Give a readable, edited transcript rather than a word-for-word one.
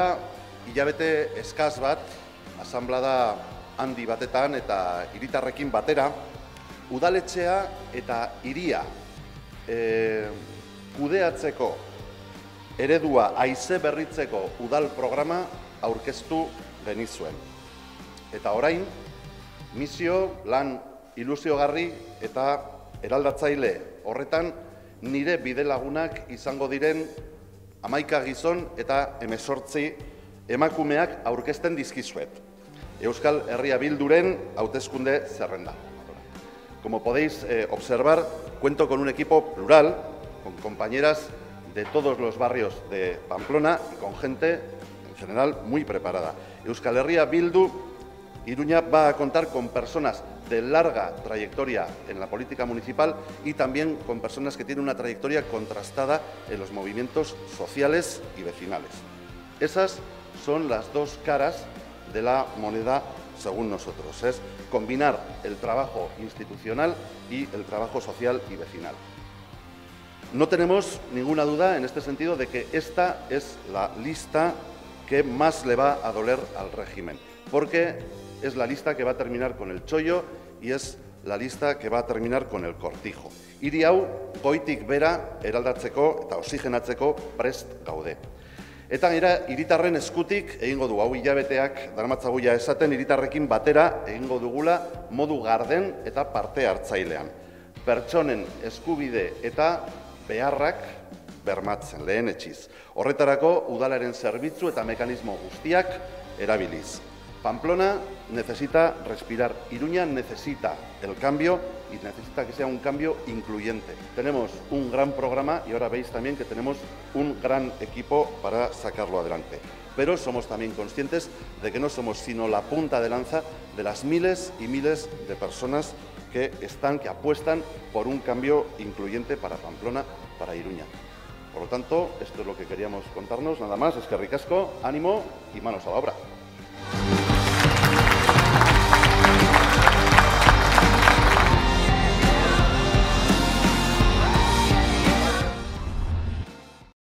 dira hilabete eskaz bat, asanblada handi batetan eta hiritarrekin batera, udaletxea eta hiria kudeatzeko eredua haize berritzeko udal programa aurkeztu genizuen. Eta orain, misio, lan ilusiogarri eta eraldatzaile horretan nire bidelagunak izango diren 11 gizon eta 18 emakumeak aurkezten dizkizuet. Euskal Herria Bilduren hauteskunde zerrenda. Como podéis observar, cuento con un equipo plural, con compañeras de todos los barrios de Pamplona y con gente, en general, muy preparada. Euskal Herria Bildu Iruña va a contar con personas de larga trayectoria en la política municipal y también con personas que tienen una trayectoria contrastada en los movimientos sociales y vecinales. Esas son las dos caras de la moneda según nosotros, es combinar el trabajo institucional y el trabajo social y vecinal. No tenemos ninguna duda en este sentido de que esta es la lista que más le va a doler al régimen, porque es la lista que va a terminar con el chollo y es la lista que va a terminar con el cortijo. Hiri hau goitik bera eraldatzeko eta oxigenatzeko prest gaude. Eta gainera, hiritarren eskutik egingo du, hau hilabeteak daramatzagu ja esaten, hiritarrekin batera egingo dugula modu garden eta parte hartzailean. Pertsonen eskubide eta beharrak bermatzen, lehenetsiz. Horretarako udalaren zerbitzu eta mekanismo guztiak erabiliz. Pamplona necesita respirar, Iruña necesita el cambio y necesita que sea un cambio incluyente. Tenemos un gran programa y ahora veis también que tenemos un gran equipo para sacarlo adelante. Pero somos también conscientes de que no somos sino la punta de lanza de las miles y miles de personas que apuestan por un cambio incluyente para Pamplona, para Iruña. Por lo tanto, esto es lo que queríamos contarnos, nada más, eskerrik asko, ánimo y manos a la obra.